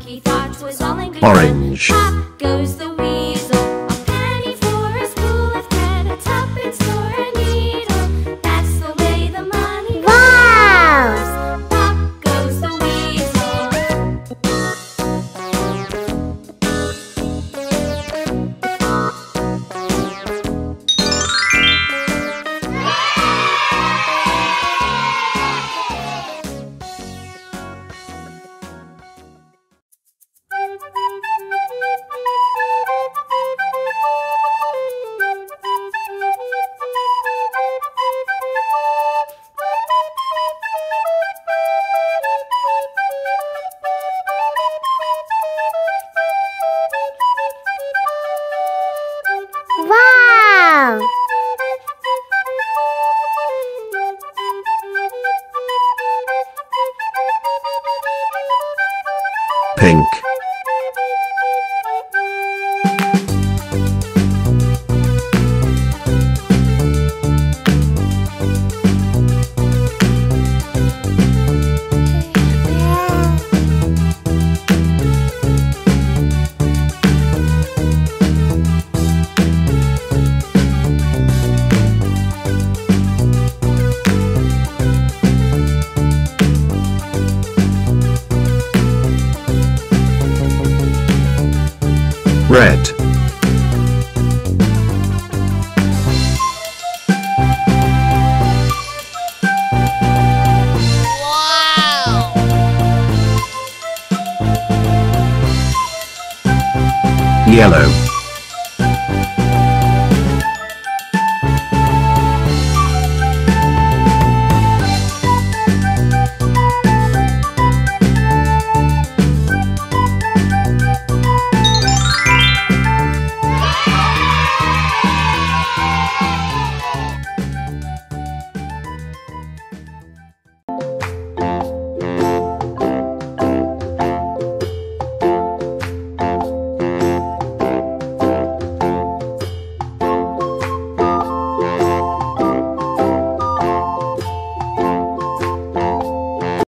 monkey thought was all in good Orange. fun. Pop goes the weasel. A penny for a spool of thread, a tuppence for a needle. That's the way the money goes. Pop goes the weasel. Wow! Pink. Red. Yellow.